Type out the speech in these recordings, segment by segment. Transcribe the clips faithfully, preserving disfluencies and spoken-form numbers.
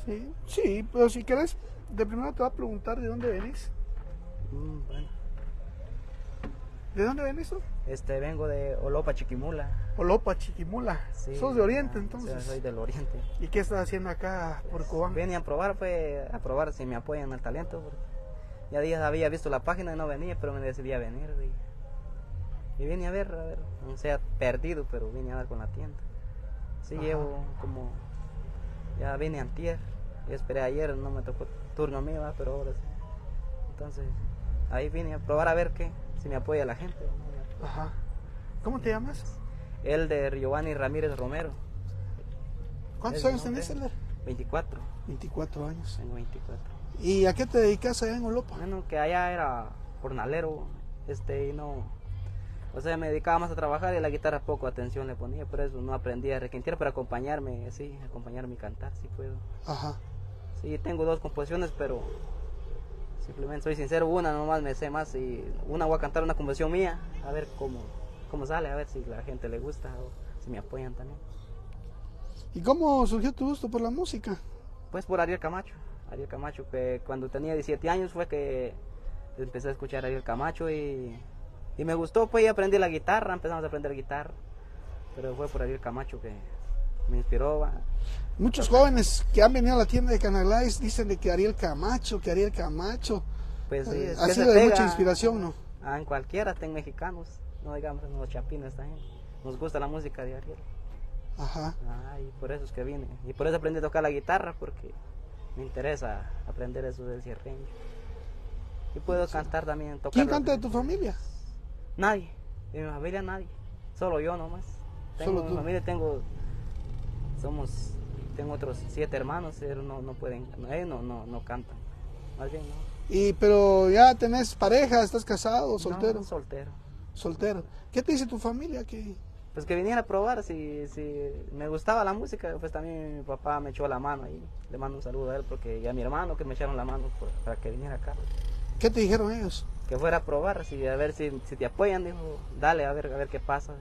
Sí, sí, pero si quieres, de primero te voy a preguntar de dónde venís. Mm, bueno, ¿De dónde venís tú? este, vengo de Olopa, Chiquimula. Olopa, Chiquimula. Sí, Sos de Oriente, ah, entonces. sí, soy del Oriente. ¿Y qué estás haciendo acá por Cobán? Venía a probar, pues, a probar si me apoyan el talento. Porque ya días había visto la página y no venía, pero me decidí a venir. Y, y vine a ver, a ver, no sea perdido, pero vine a ver con la tienda. Sí, Ajá. llevo como, ya vine antier, y esperé ayer, no me tocó turno mío, ¿va? Pero ahora sí. Entonces, ahí vine a probar a ver qué, si me apoya la gente. ¿No? Ajá. ¿Cómo te llamas? El de Giovanni Ramírez Romero. ¿Cuántos Es mi años nombre. tenés, Elder? veinticuatro. veinticuatro años. Tengo veinticuatro. ¿Y a qué te dedicas allá en Olopa? Bueno, que allá era jornalero, este, y no, o sea, me dedicaba más a trabajar y a la guitarra poco atención le ponía, por eso no aprendí a requintear para acompañarme, sí, acompañarme y cantar, si puedo. Ajá. Sí, tengo dos composiciones, pero simplemente soy sincero, una nomás me sé más y una voy a cantar una composición mía, a ver cómo, cómo sale, a ver si la gente le gusta o si me apoyan también. ¿Y cómo surgió tu gusto por la música? Pues por Ariel Camacho, Ariel Camacho, que cuando tenía diecisiete años fue que empecé a escuchar a Ariel Camacho y, y me gustó, pues y aprendí la guitarra, empezamos a aprender guitarra, pero fue por Ariel Camacho que me inspiró. Va. Muchos jóvenes que han venido a la tienda de Canalize dicen de que Ariel Camacho, que Ariel Camacho. Pues sí, es ha que sido se de pega, mucha inspiración, ¿no? Ah, en cualquiera, hasta en mexicanos, no digamos en los chapines también. Nos gusta la música de Ariel. Ajá. Ah, y por eso es que vine. Y por eso aprendí a tocar la guitarra, porque me interesa aprender eso del cierreño. Y puedo Sí. cantar también, tocar. ¿Quién canta de tu familia? Nadie, de mi familia nadie, solo yo nomás. Tengo Solo mi tú. familia, tengo, somos, tengo otros siete hermanos, pero no, no pueden, ellos no, no, no cantan, más bien no. Y pero ya tenés pareja, estás casado, soltero. No, soltero. Soltero. ¿Qué te dice tu familia? Que Pues que viniera a probar, si, si me gustaba la música, pues también mi papá me echó la mano ahí. Le mando un saludo a él, porque y a mi hermano que me echaron la mano por, para que viniera acá. ¿Qué te dijeron ellos? Que fuera a probar, si, a ver si, si te apoyan, dijo, dale, a ver, a ver qué pasa.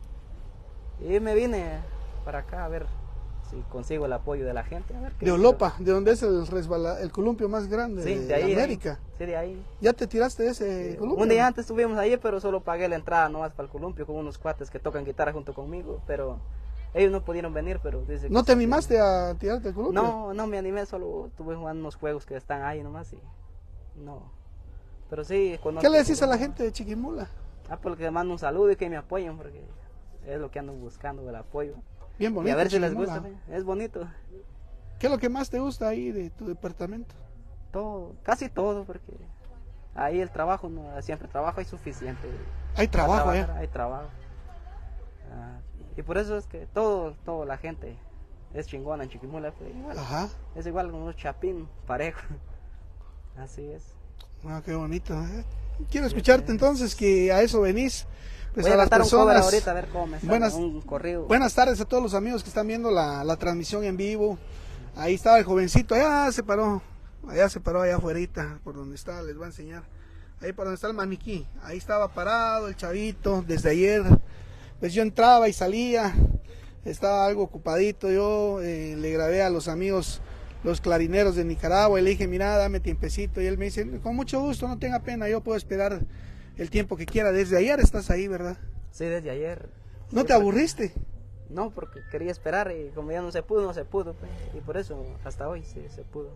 Y me vine para acá a ver si consigo el apoyo de la gente. A ver qué De Olopa, de donde es el resbala, el columpio más grande sí, de, de ahí, América. ahí. Sí, de ahí. ¿Ya te tiraste de ese Sí. columpio? Un día antes estuvimos ahí, pero solo pagué la entrada nomás para el columpio con unos cuates que tocan guitarra junto conmigo, pero ellos no pudieron venir, pero dice ¿No que te sí, animaste a tirarte el columpio? No, no me animé, solo tuve jugando unos juegos que están ahí nomás y no. Pero sí, conozco. ¿Qué le decís a la gente de Chiquimula? Ah, porque les mando un saludo y que me apoyen, porque es lo que ando buscando, el apoyo. Bien bonito. Y a ver si les Chiquimula. gusta, es bonito. ¿Qué es lo que más te gusta ahí de tu departamento? Todo, casi todo, porque ahí el trabajo, no, siempre trabajo es suficiente. Hay Para trabajo, ¿eh? trabajar, hay trabajo. Ah, y por eso es que todo, toda la gente es chingona en Chiquimula, pues, igual, Ajá. es igual como un chapín parejo. Así es. Ah, qué bonito. ¿eh? Quiero escucharte entonces, que a eso venís. Pues Voy a, a las cantar un cover personas. ahorita a ver cómo me sale, Buenas, un corrido. buenas tardes a todos los amigos que están viendo la, la transmisión en vivo. Ahí estaba el jovencito, allá se paró, allá se paró, allá afuera, por donde está, les voy a enseñar. Ahí por donde está el maniquí, ahí estaba parado el chavito desde ayer. Pues yo entraba y salía, estaba algo ocupadito. Yo eh, le grabé a los amigos, los clarineros de Nicaragua, y le dije, mira, dame tiempecito. Y él me dice, con mucho gusto, no tenga pena, yo puedo esperar el tiempo que quiera. Desde ayer estás ahí, ¿verdad? Sí, desde ayer. ¿No Sí, te aburriste? No, porque quería esperar y como ya no se pudo, no se pudo. Pues, y por eso hasta hoy sí se pudo.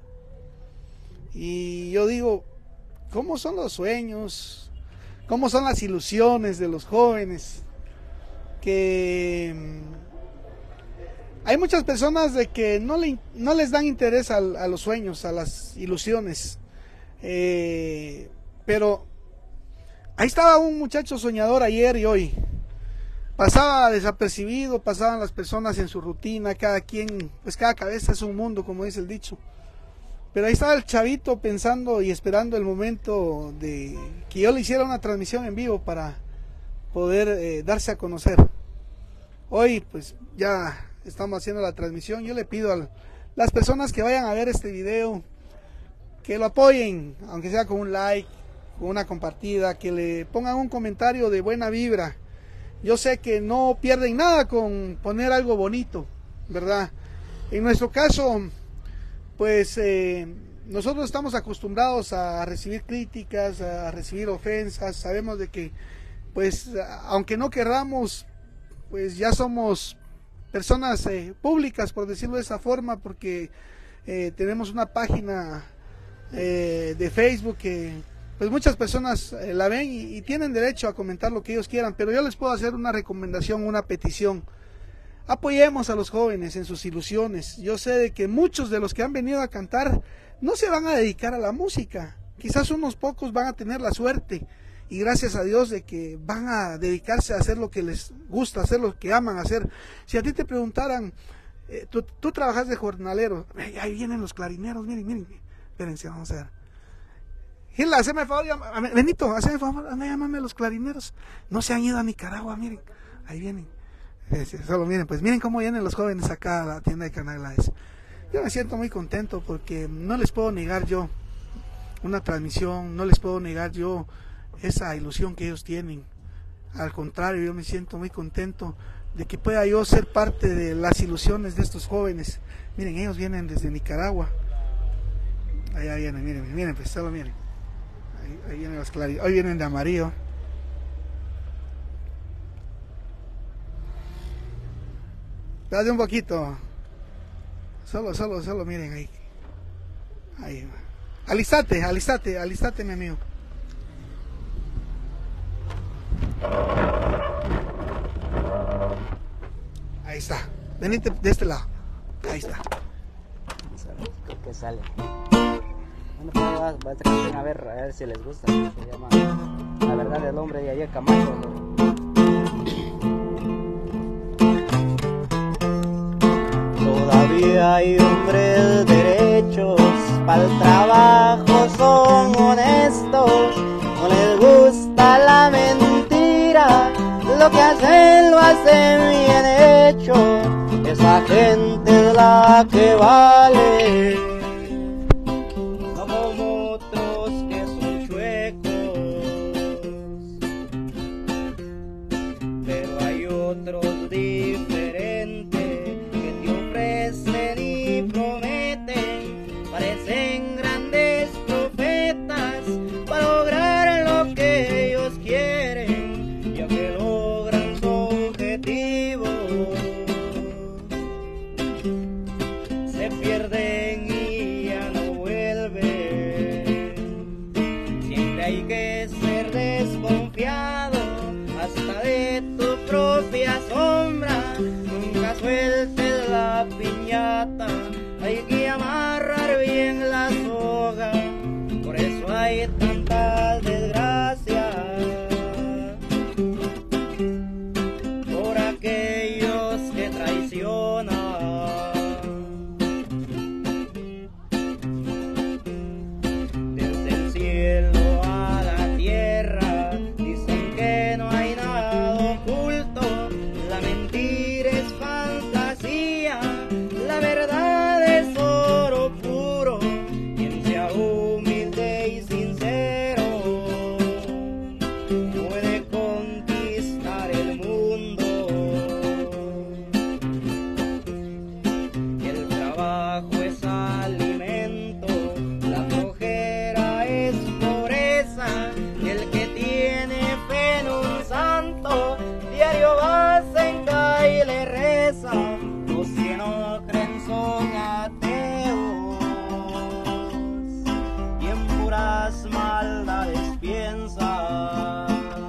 Y yo digo, ¿cómo son los sueños? ¿Cómo son las ilusiones de los jóvenes? Que mm, hay muchas personas de que no, le, no les dan interés a, a los sueños, a las ilusiones. Eh, pero ahí estaba un muchacho soñador ayer y hoy. Pasaba desapercibido, pasaban las personas en su rutina, cada quien, pues cada cabeza es un mundo, como dice el dicho. Pero ahí estaba el chavito pensando y esperando el momento de que yo le hiciera una transmisión en vivo para poder eh, darse a conocer. Hoy pues ya estamos haciendo la transmisión. Yo le pido a las personas que vayan a ver este video que lo apoyen, aunque sea con un like, con una compartida, que le pongan un comentario de buena vibra. Yo sé que no pierden nada con poner algo bonito, ¿verdad? En nuestro caso, pues eh, nosotros estamos acostumbrados a recibir críticas, a recibir ofensas, sabemos de que pues aunque no querramos, pues ya somos personas eh, públicas, por decirlo de esa forma, porque eh, tenemos una página eh, de Facebook que pues muchas personas eh, la ven y, y tienen derecho a comentar lo que ellos quieran, pero yo les puedo hacer una recomendación, una petición. Apoyemos a los jóvenes en sus ilusiones. Yo sé de que muchos de los que han venido a cantar no se van a dedicar a la música, quizás unos pocos van a tener la suerte y gracias a Dios de que van a dedicarse a hacer lo que les gusta, hacer lo que aman hacer. Si a ti te preguntaran, eh, tú, tú trabajas de jornalero, eh, ahí vienen los clarineros, miren, miren, espérense, vamos a ver. Gila, haceme el favor, llama, Benito, haceme el favor, anda, llámame a los clarineros, no se han ido a Nicaragua, miren, ahí vienen. Eh, solo miren, pues miren cómo vienen los jóvenes acá a la tienda de Canaglaes. Yo me siento muy contento porque no les puedo negar yo una transmisión, no les puedo negar yo esa ilusión que ellos tienen. Al contrario, yo me siento muy contento de que pueda yo ser parte de las ilusiones de estos jóvenes. Miren, ellos vienen desde Nicaragua. Allá vienen, miren, miren, pues solo miren. Ahí, ahí vienen los clarineros, hoy vienen de amarillo. Dale un poquito. Solo, solo, solo miren ahí. Ahí. Alistate, alistate, alistate, mi amigo. Ahí está. Venite de este lado. Ahí está. Vamos a ver qué sale. Bueno, pues va, va a, canción, a ver, a ver si les gusta. Se llama La verdad del hombre de Ariel Camacho. Todavía hay hombres derechos, para el trabajo son honestos, no les gusta la mentira, lo que hacen lo hacen bien hecho, esa gente es la que vale, no como otros que son chuecos, pero hay otros diferentes. Y prometen, parecen grandes profetas para lograr lo que ellos quieren, ya que logran su objetivo, se pierden y ya no vuelven. Siempre hay que ser desconfiado hasta de tu propia sombra, nunca sueltes la piñata, hay que amarrar bien la soga, por eso hay tantas desgracias, por aquellos que traicionan. Desde el cielo a la tierra, dicen que no hay nada oculto, la mentira es fantasía, la verdad es oro puro, quien sea humilde y sincero puede conquistar el mundo. El trabajo es alimento, la flojera es pobreza, el que tiene fe en un santo, diario va, se hinca y le reza. Los que no creen son ateos y en puras maldades piensan.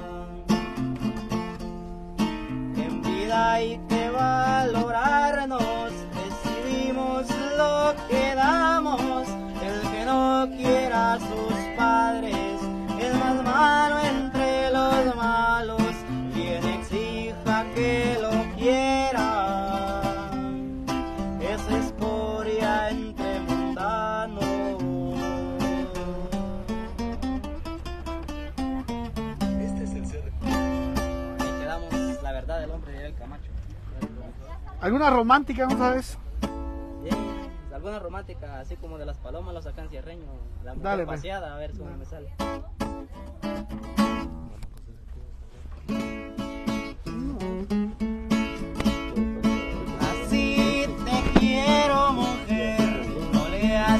En vida hay que valorarnos, recibimos lo que damos. El que no quiera a sus padres es más malo entre los malos, quien exija que lo quiera es escoria entre mundanos. Este es el cerro. Ahí quedamos, La verdad del hombre de Ariel Camacho. ¿Alguna romántica, no sabes? Bien, alguna romántica, así como de las palomas, los sacan cierreño, la mujer Dale, pues. paseada, a ver cómo me sale. Así te quiero, mujer, no le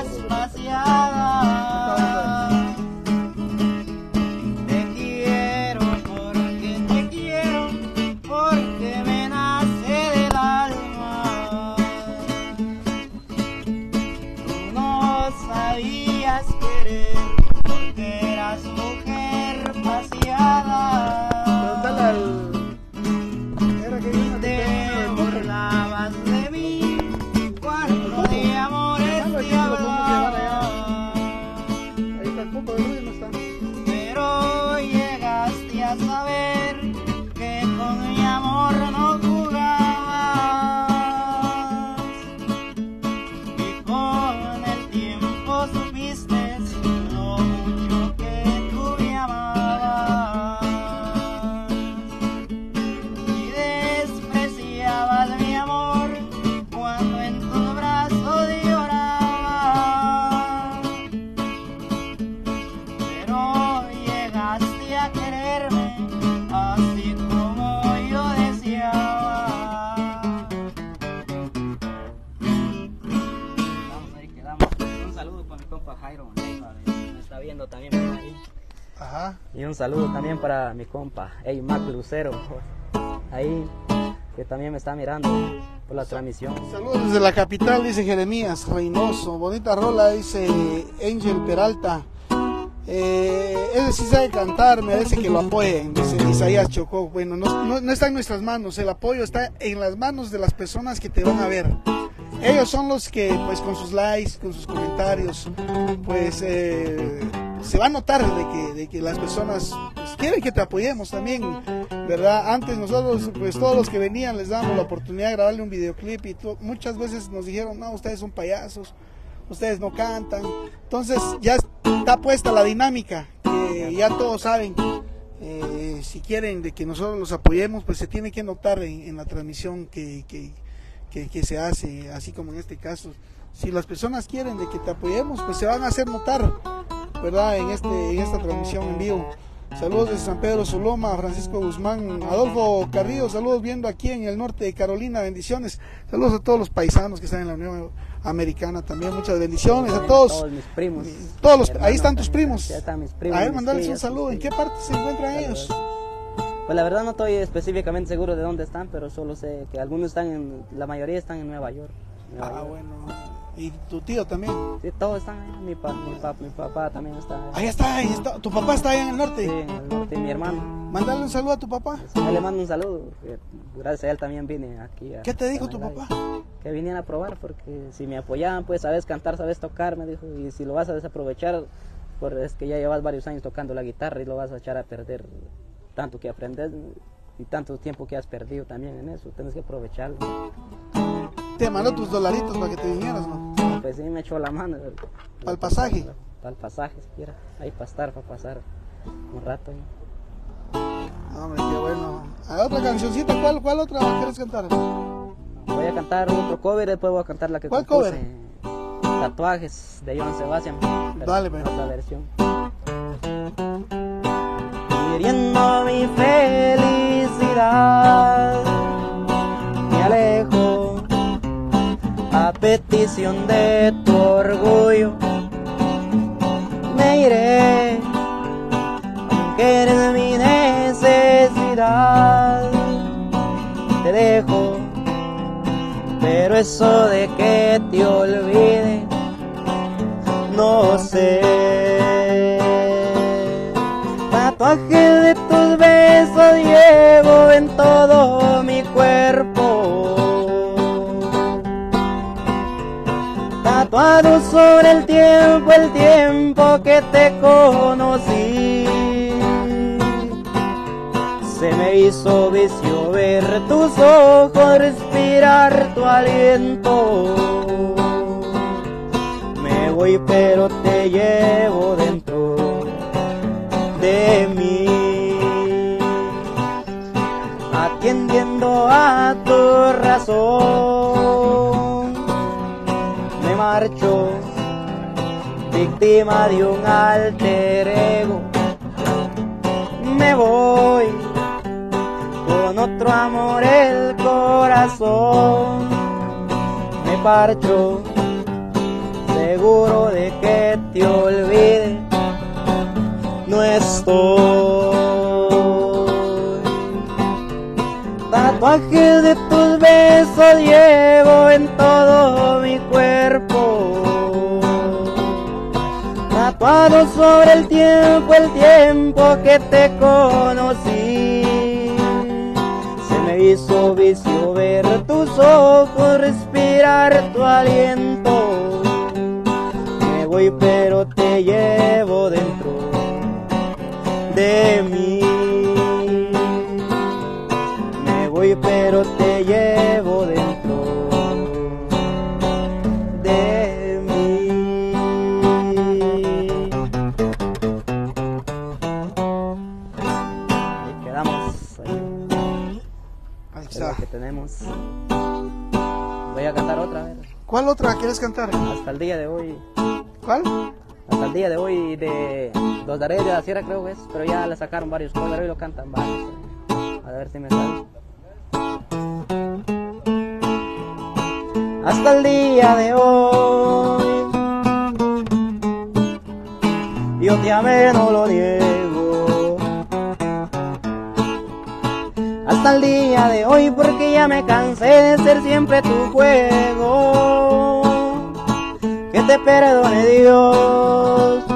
espaciada. Te quiero porque te quiero, porque me nace del alma. Tú no sabías querer porque eras mujer paseada. Pregúntale al... Era que vino Te que burlabas de mí cuando de amores te hablaba. ahí está el punto de Luis, no está. Pero llegaste a saber que con mi amor no jugabas, y con el tiempo supiste lo mucho que tú me amabas, y despreciabas mi amor cuando en tus brazos lloraba. Pero llegaste a quererme así como yo deseaba. Vamos, ahí quedamos. Un saludo para mi compa Jairo Monegua, me está viendo también por ahí. Ajá. Y un saludo también para mi compa Eymac Lucero, ahí, que también me está mirando por la transmisión. Saludos desde la capital, dice Jeremías Reynoso. Bonita rola, dice Angel Peralta. Eh, ese sí sabe cantar, merece que lo apoyen, dice Isaías Chocó. Bueno, no, no, no está en nuestras manos, el apoyo está en las manos de las personas que te van a ver. Ellos son los que, pues, con sus likes, con sus comentarios, pues, eh, se va a notar de que, de que las personas pues, quieren que te apoyemos también, ¿verdad? Antes nosotros, pues, todos los que venían les dábamos la oportunidad de grabarle un videoclip y to- muchas veces nos dijeron, no, ustedes son payasos, ustedes no cantan. Entonces ya está puesta la dinámica, que ya todos saben. Eh, si quieren de que nosotros los apoyemos, pues se tiene que notar en, en la transmisión que, que, que, que se hace, así como en este caso. Si las personas quieren de que te apoyemos, pues se van a hacer notar, ¿verdad? En, este, en esta transmisión en vivo. Saludos desde San Pedro Soloma, Francisco Guzmán, Adolfo Carrillo, saludos viendo aquí en el norte de Carolina, bendiciones. Saludos a todos los paisanos que están en la Unión Americana también, muchas bendiciones a todos. Todos mis primos. Todos los, Hermano, ahí están tus primos. Ya están mis primos. A ver, mis mandarles un tías, saludo. ¿En mis qué tíos. parte se encuentran ellos? Pues la verdad no estoy específicamente seguro de dónde están, pero solo sé que algunos están en, la mayoría están en Nueva York. Nueva Ah, York. bueno. ¿Y tu tío también? Sí, todos están ahí. Mi, pa, mi, pa, mi papá también está ahí. Ahí está, ahí está. ¿Tu papá está allá en el norte? Sí, en el norte, mi hermano. Mándale un saludo a tu papá. Yo le mando un saludo. Porque gracias a él también vine aquí. A, ¿Qué te dijo a tu Malaya. papá? Que vinieran a probar, porque si me apoyaban, pues sabes cantar, sabes tocar, me dijo. Y si lo vas a desaprovechar, pues es que ya llevas varios años tocando la guitarra y lo vas a echar a perder. Tanto que aprendes y tanto tiempo que has perdido también en eso, tienes que aprovecharlo. Te mandó tus dolaritos para que te vinieras, ¿no? Pues sí, me echó la mano. ¿Para el pasaje? Para el pasaje, siquiera. Ahí para estar, para pasar un rato. ahí. Hombre, qué bueno. A otra cancioncita, ¿cuál, cuál otra quieres cantar? Voy a cantar otro cover, después voy a cantar la que ¿Cuál compuse. cover? Tatuajes de Joan Sebastián. Dale, pues. Otra versión. Queriendo mi felicidad, me alejo a petición de tu orgullo. Me iré, aunque eres mi necesidad. Te dejo, pero eso de que te olvide, no sé. Tatuaje de tus besos llevo en todo mi cuerpo, tatuado sobre el tiempo, el tiempo que te conocí. Se me hizo vicio ver tus ojos, respirar tu aliento. Me voy pero te llevo dentro de mí, atendiendo a tu razón. Me marcho, víctima de un alter ego. Me voy con otro amor el corazón. Me parcho, seguro de que te olvide no estoy. Tatuajes de tus besos llevo en todo mi cuerpo, tatuado sobre el tiempo, el tiempo que te conocí. Se me hizo vicio ver tus ojos, respirar tu aliento. Me voy pero te llevo dentro de mí. Me voy pero te llevo dentro de mí. Ahí quedamos. Ahí, Ahí está. lo que tenemos. Voy a cantar otra vez. ¿Cuál otra quieres cantar? Hasta el día de hoy. ¿Cuál? Hasta el día de hoy de Los de Reyes de la Sierra creo que es, pero ya le sacaron varios covers, hoy lo cantan varios. A ver si me sale. Hasta el día de hoy yo te amé, no lo niego. Hasta el día de hoy porque ya me cansé de ser siempre tu juego. Que te perdone Dios,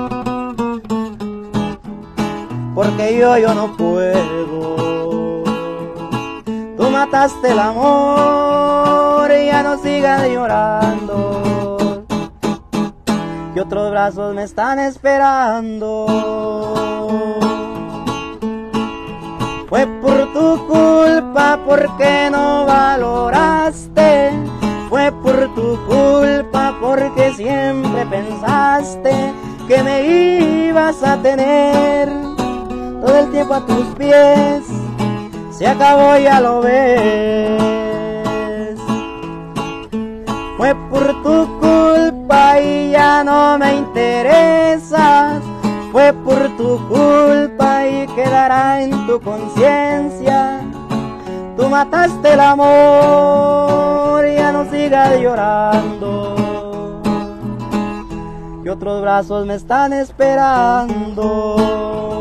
porque yo, yo no puedo. Tú mataste el amor y ya no sigas llorando, que otros brazos me están esperando. Fue por tu culpa porque no valoraste, fue por tu culpa porque siempre pensaste que me ibas a tener todo el tiempo a tus pies. Se acabó, ya lo ves. Fue por tu culpa y ya no me interesas. Fue por tu culpa y quedará en tu conciencia. Tú mataste el amor, ya no sigas llorando, que otros brazos me están esperando.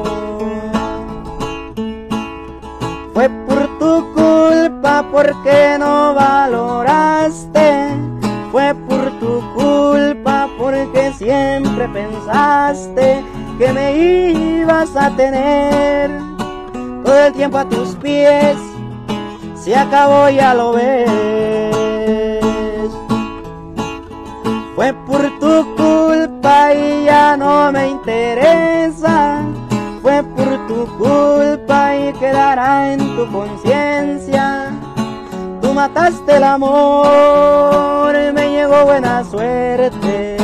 Fue por tu culpa porque no valoraste, fue por tu culpa porque siempre pensaste que me ibas a tener todo el tiempo a tus pies. Se acabó, ya lo ves. Fue por tu culpa y ya no me interesa. Fue por tu culpa y quedará en tu conciencia. Tú mataste el amor, me llegó buena suerte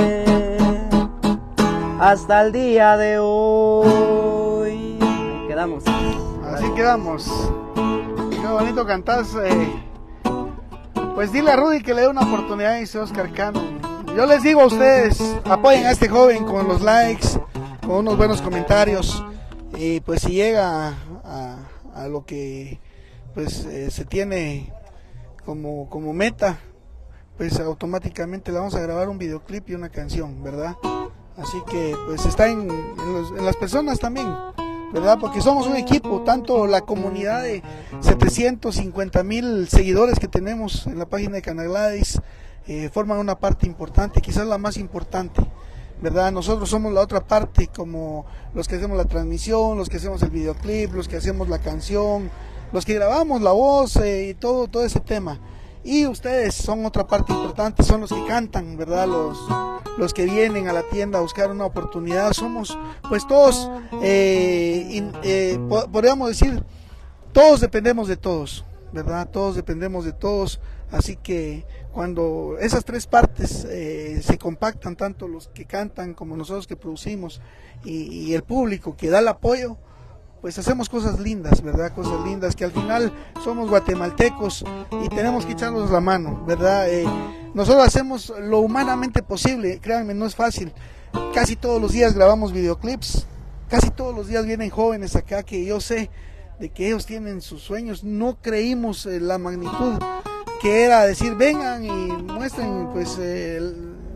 hasta el día de hoy. Ahí quedamos. Así quedamos. Qué bonito cantás. Eh. Pues dile a Rudy que le dé una oportunidad, dice Oscar Cano. Yo les digo a ustedes, apoyen a este joven con los likes, con unos buenos comentarios. Y pues si llega a, a, a lo que pues eh, se tiene como, como meta, pues automáticamente le vamos a grabar un videoclip y una canción, ¿verdad? Así que pues está en, en, los, en las personas también, ¿verdad? Porque somos un equipo, tanto la comunidad de setecientos cincuenta mil seguidores que tenemos en la página de Canagladys, eh, forman una parte importante, quizás la más importante, ¿verdad? Nosotros somos la otra parte, como los que hacemos la transmisión, los que hacemos el videoclip, los que hacemos la canción, los que grabamos la voz eh, y todo, todo ese tema. Y ustedes son otra parte importante, son los que cantan, ¿verdad? Los, los que vienen a la tienda a buscar una oportunidad. Somos, pues todos, eh, in, eh, podríamos decir, todos dependemos de todos, ¿verdad? Todos dependemos de todos. Así que cuando esas tres partes eh, se compactan, tanto los que cantan como nosotros que producimos y, y el público que da el apoyo, pues hacemos cosas lindas, ¿verdad? Cosas lindas que al final somos guatemaltecos y tenemos que echarnos la mano, ¿verdad? Eh, nosotros hacemos lo humanamente posible, créanme, no es fácil. Casi todos los días grabamos videoclips, casi todos los días vienen jóvenes acá que yo sé de que ellos tienen sus sueños. No creímos eh, la magnitud que era decir vengan y muestren pues eh,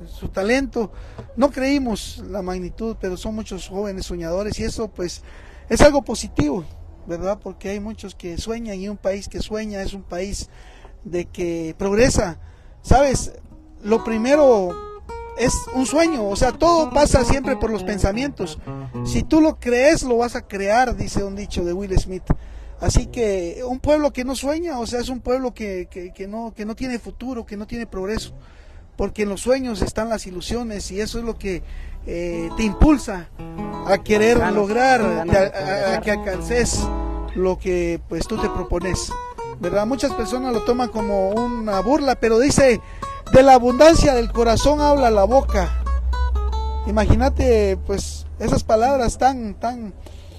su talento. No creímos la magnitud, pero son muchos jóvenes soñadores y eso pues es algo positivo, ¿verdad? Porque hay muchos que sueñan y un país que sueña es un país de que progresa. ¿Sabes? Lo primero es un sueño, o sea, todo pasa siempre por los pensamientos. Si tú lo crees, lo vas a crear, dice un dicho de Will Smith. Así que un pueblo que no sueña, o sea, es un pueblo que, que, que, no, que no tiene futuro, que no tiene progreso. Porque en los sueños están las ilusiones y eso es lo que eh, te impulsa a querer lograr, a, a, a que alcances lo que pues tú te propones, ¿verdad? Muchas personas lo toman como una burla, pero dice, de la abundancia del corazón habla la boca. Imagínate pues esas palabras tan, tan,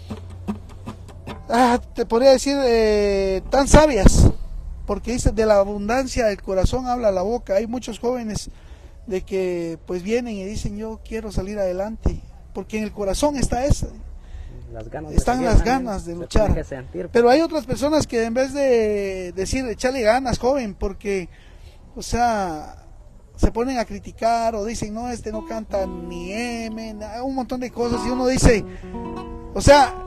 ah, te podría decir, eh, tan sabias. Porque dice, de la abundancia del corazón habla la boca. Hay muchos jóvenes de que pues vienen y dicen, yo quiero salir adelante, porque en el corazón está eso, las ganas están de las ganas de luchar. Que sentir, pero hay otras personas que en vez de decir, echarle ganas, joven, porque, o sea, se ponen a criticar o dicen, no, este no canta ni M, un montón de cosas, y uno dice, o sea,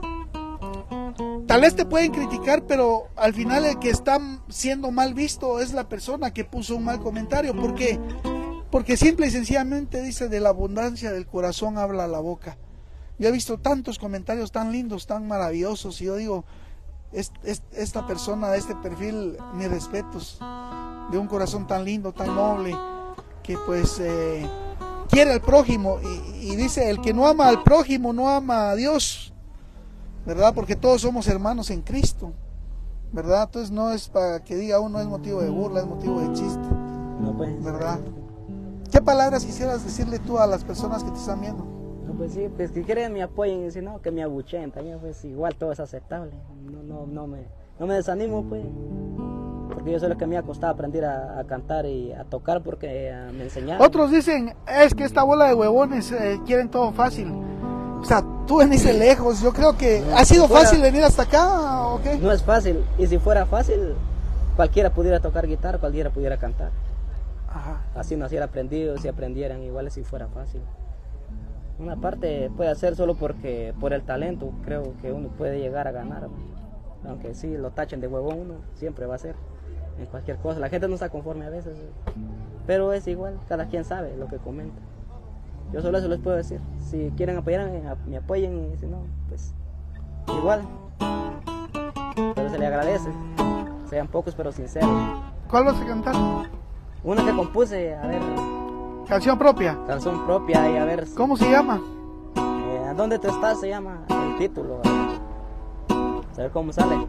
tal vez te pueden criticar, pero al final el que está siendo mal visto es la persona que puso un mal comentario. ¿Por qué? Porque simple y sencillamente dice, de la abundancia del corazón habla la boca. Yo he visto tantos comentarios tan lindos, tan maravillosos, y yo digo, es, es, esta persona de este perfil, mis respetos, de un corazón tan lindo, tan noble, que pues eh, quiere al prójimo, y, y dice, el que no ama al prójimo no ama a Dios, ¿verdad? Porque todos somos hermanos en Cristo, ¿verdad? Entonces no es para que diga uno es motivo de burla, es motivo de chiste, no, pues, ¿verdad? ¿Qué palabras quisieras decirle tú a las personas que te están viendo? No, pues sí, pues que quieren me apoyen y si no, que me abucheen también, pues igual todo es aceptable. No, no, no me, no me desanimo, pues, porque yo sé lo que me ha costado aprender a, a cantar y a tocar porque uh, me enseñaron. Otros dicen, es que esta bola de huevones eh, quieren todo fácil. O sea, tú veniste lejos, yo creo que no, ¿ha sido si fuera, fácil venir hasta acá o qué? No es fácil, y si fuera fácil, cualquiera pudiera tocar guitarra, cualquiera pudiera cantar. Ajá. Así no hubiera aprendido, si aprendieran igual si fuera fácil. Una parte puede ser solo porque por el talento creo que uno puede llegar a ganar, ¿no? Aunque sí lo tachen de huevón, uno siempre va a ser en cualquier cosa. La gente no está conforme a veces, pero es igual, cada quien sabe lo que comenta. Yo solo eso les puedo decir. Si quieren apoyarme, me apoyen, y si no, pues igual. Pero se le agradece, sean pocos pero sinceros. ¿Cuál vas a cantar? Una que compuse, a ver. ¿Canción propia? Canción propia, y a ver. ¿Cómo se llama? Eh, ¿Dónde tú estás? Se llama el título. A ver cómo sale.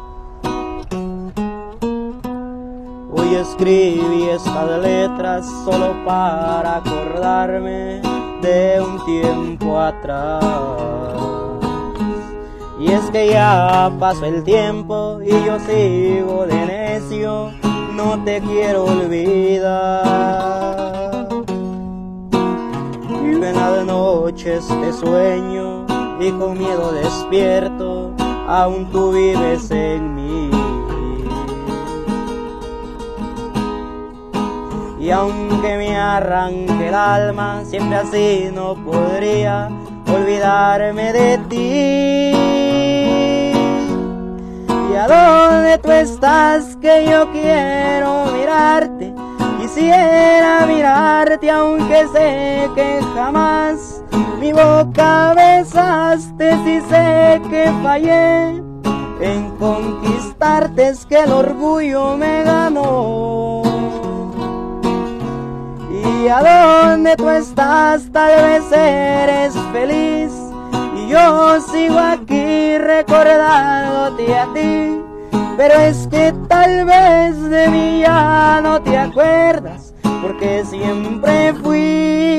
Hoy escribí estas letras solo para acordarme de un tiempo atrás. Y es que ya pasó el tiempo y yo sigo de necio, no te quiero olvidar. Y en las noches te sueño y con miedo despierto, aún tú vives en mí. Y aunque me arranque el alma, siempre así no podría olvidarme de ti. ¿Y a dónde tú estás? Que yo quiero mirarte. Quisiera mirarte aunque sé que jamás mi boca besaste. Si sé que fallé en conquistarte, es que el orgullo me ganó. ¿Y a dónde tú estás? Tal vez eres feliz y yo sigo aquí recordándote a ti. Pero es que tal vez de mí ya no te acuerdas, porque siempre fui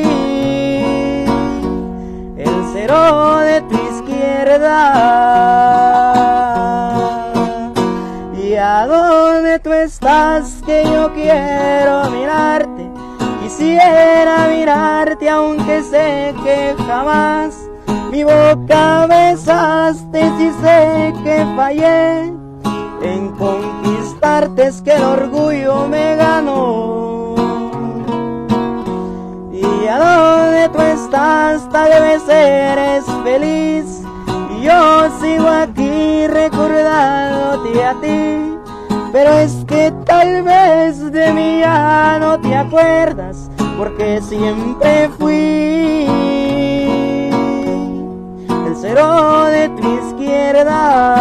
el cero de tu izquierda. ¿Y a dónde tú estás? Que yo quiero mirarte. Quisiera mirarte aunque sé que jamás mi boca besaste. Si sé que fallé en conquistarte, es que el orgullo me ganó. Y estás, tal vez eres feliz, y yo sigo aquí recordándote a ti. Pero es que tal vez de mí ya no te acuerdas, porque siempre fui el cero de tu izquierda.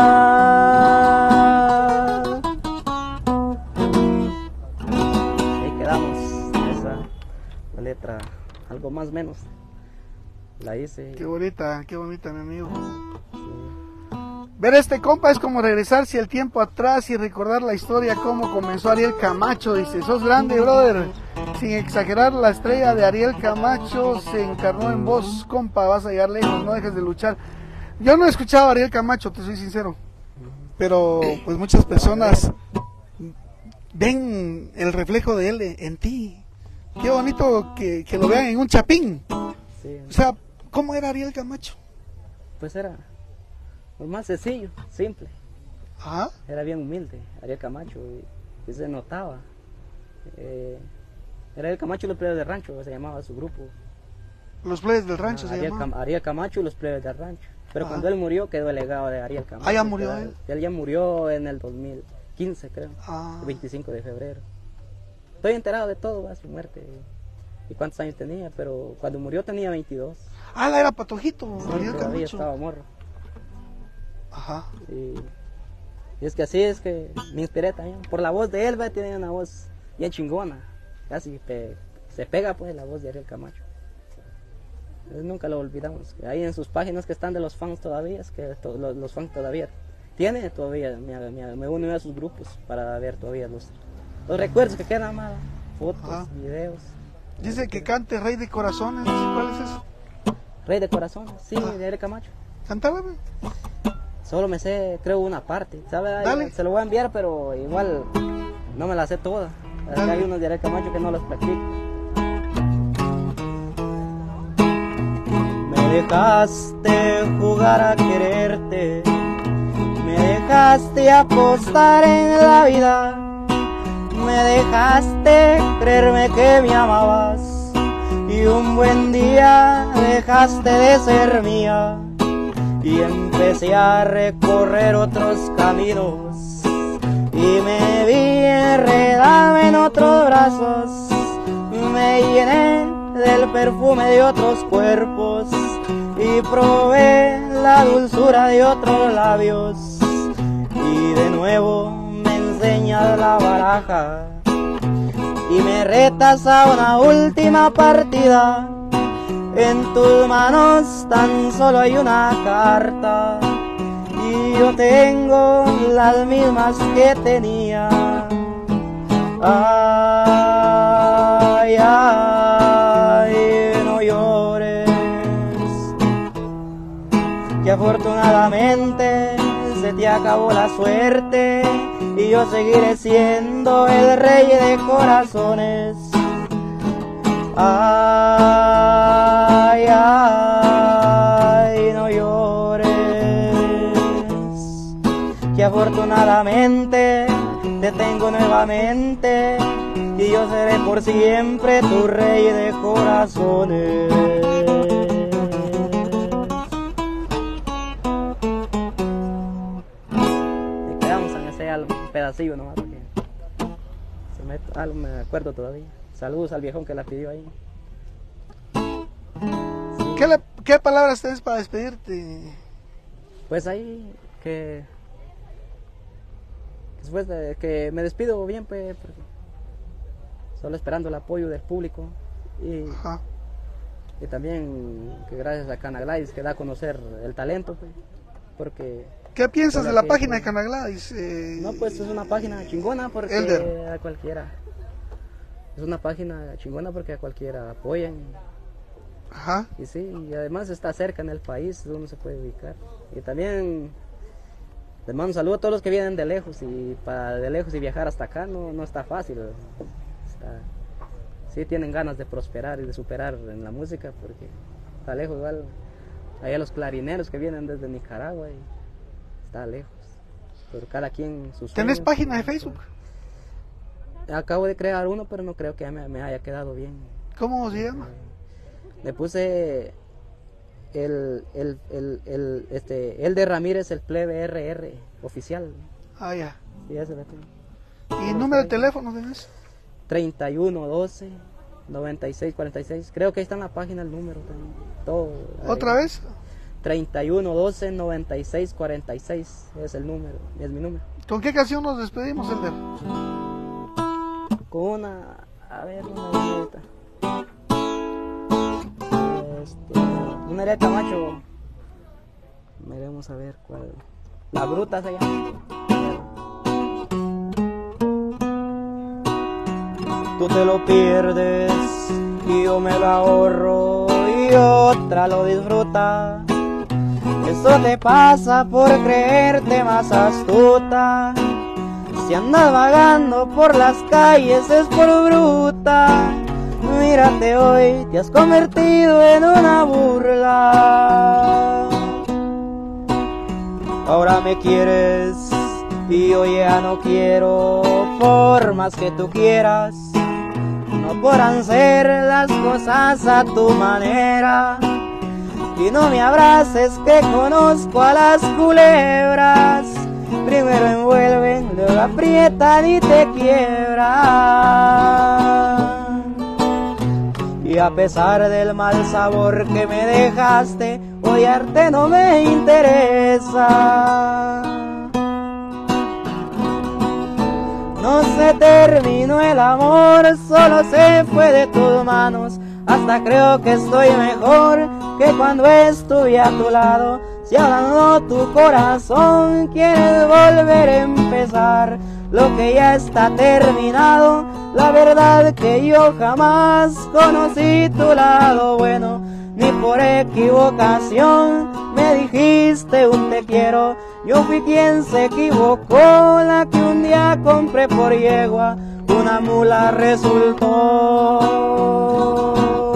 Ahí quedamos, esa la letra, algo más o menos la hice. Qué bonita, qué bonita, mi amigo. Ver este compa es como regresarse el tiempo atrás y recordar la historia, cómo comenzó Ariel Camacho. Dice, sos grande, brother. Sin exagerar, la estrella de Ariel Camacho se encarnó en vos, compa, vas a llegar lejos, no dejes de luchar. Yo no he escuchado a Ariel Camacho, te soy sincero, pero pues muchas personas ven el reflejo de él en ti. Qué bonito que, que lo vean en un chapín. Sí. O sea, ¿cómo era Ariel Camacho? Pues era lo más sencillo, simple. Ajá. Era bien humilde, Ariel Camacho, y, y se notaba. Eh, era Ariel Camacho y los plebes del rancho, se llamaba su grupo. Los plebes del rancho Ah, se Ariel, llamaban. Cam Ariel Camacho y los plebes del rancho. Pero Ajá. cuando él murió quedó el legado de Ariel Camacho. Ah, ya murió Quedó- él. Él ya murió en el dos mil quince, creo. Ah. El veinticinco de febrero. Estoy enterado de todo, de su muerte. Y cuántos años tenía, pero cuando murió tenía veintidós. Ah, la era patojito, Sí, Ariel todavía Camacho. estaba morro. Ajá. Y, y es que así es que me inspiré también. Por la voz de él, va, tiene una voz bien chingona. Casi pe- se pega pues la voz de Ariel Camacho. Entonces, nunca lo olvidamos. Ahí en sus páginas que están de los fans todavía, es que to- los, los fans todavía tiene todavía, me, me, me uno a sus grupos para ver todavía los, los recuerdos que quedan más, fotos, Ajá. videos. Dice que cante Rey de Corazones. ¿Cuál es eso? Rey de Corazones, sí, Ah. de Ariel Camacho. Cántala, güey. Solo me sé, creo, una parte, ¿sabe? Dale. Se lo voy a enviar, pero igual no me la sé toda. Es que Dale. hay unos de Ariel Camacho que no los practico. Me dejaste jugar a quererte, me dejaste apostar en la vida, me dejaste creerme que me amabas, y un buen día dejaste de ser mía. Y empecé a recorrer otros caminos y me vi enredada en otros brazos. Me llené del perfume de otros cuerpos y probé la dulzura de otros labios. Y de nuevo me enseñas la baraja y me retas a una última partida. En tus manos tan solo hay una carta y yo tengo las mismas que tenía. Ay, ay, no llores, que afortunadamente se te acabó la suerte y yo seguiré siendo el rey de corazones. Ay, ay, no llores, que afortunadamente te tengo nuevamente y yo seré por siempre tu rey de corazones. Y quedamos en ese álbum, un pedacillo nomás porque se me, algo me acuerdo todavía. Saludos al viejón que la pidió ahí. Sí. ¿Qué, le- ¿Qué palabras tienes para despedirte? Pues ahí que después de que me despido bien, pues porque solo esperando el apoyo del público y, Ajá. y también que gracias a Canagladys que da a conocer el talento, pues, porque ¿Qué piensas Hola, de la ¿qué? página de Canagladys? Eh, no, pues es una página chingona porque Elder. a cualquiera es una página chingona porque a cualquiera apoyan. Ajá. Y sí, y además está cerca en el país donde uno se puede ubicar. Y también les mando un saludo a todos los que vienen de lejos y para de lejos y viajar hasta acá no, no está fácil. Está, sí tienen ganas de prosperar y de superar en la música porque está lejos igual. Hay a los clarineros que vienen desde Nicaragua y está lejos. Pero cada quien sus ¿Tenés sueños. página de Facebook? Acabo de crear uno, pero no creo que me, me haya quedado bien. ¿Cómo se llama? Le puse el, el, el, el, este, el de Ramírez, el plebe R R oficial. Ah, ya. Sí, ese le tengo. ¿Y el número de teléfono tenés? treinta y uno doce noventa y seis cuarenta y seis. Creo que ahí está en la página el número también. Todo. ¿Otra ahí. vez? treinta y uno doce noventa y seis cuarenta y seis es el número, es mi número. ¿Con qué canción nos despedimos, Elder? Con una, a ver, una viñeta. Este, una era de Camacho. Veremos a ver cuál. La Bruta se llama. Tú te lo pierdes y yo me lo ahorro y otra lo disfruta. Eso te pasa por creerte más astuta. Si andas vagando por las calles es por bruta. Mírate hoy, te has convertido en una burla. Ahora me quieres y yo ya no quiero. Por más que tú quieras, no podrán ser las cosas a tu manera. Y no me abraces que conozco a las culebras. Primero envuelven, luego aprietan y te quiebran. Y a pesar del mal sabor que me dejaste, odiarte no me interesa. No se terminó el amor, solo se fue de tus manos. Hasta creo que estoy mejor que cuando estuve a tu lado. Si ahora no tu corazón quieres volver a empezar lo que ya está terminado, la verdad que yo jamás conocí tu lado bueno. Ni por equivocación me dijiste un te quiero. Yo fui quien se equivocó, la que un día compré por yegua, una mula resultó.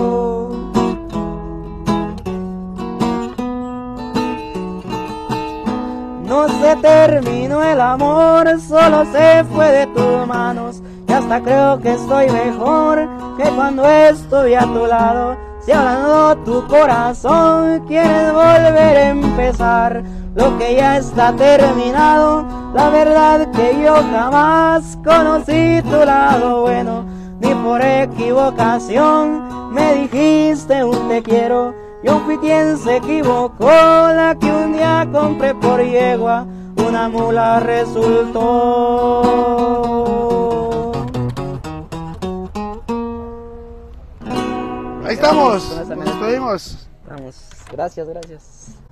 No se terminó el amor, solo se fue de tus manos. Y hasta creo que estoy mejor que cuando estoy a tu lado. Si ahora no tu corazón quieres volver a empezar lo que ya está terminado, la verdad que yo jamás conocí tu lado bueno. Ni por equivocación me dijiste un te quiero. Yo fui quien se equivocó, la que un día compré por yegua, una mula resultó. Ahí estamos, nos despedimos. Vamos, gracias, gracias.